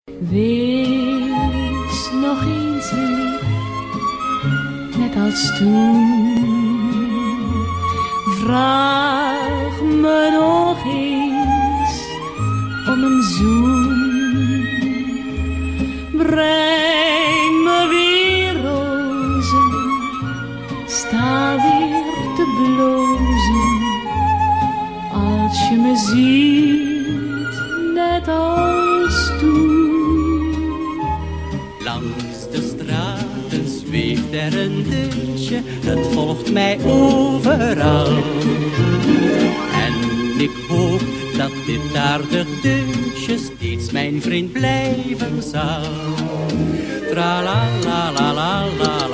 Wees nog eens lief, net als toen. Vraag me nog eens om een zoen. Breng me weer rozen, sta weer te blozen. Als je me ziet, net als toen. Langs de straten zweeft er een deuntje, het volgt mij overal. En ik hoop dat dit aardig deuntje steeds mijn vriend blijven zal. Tra la la la la la.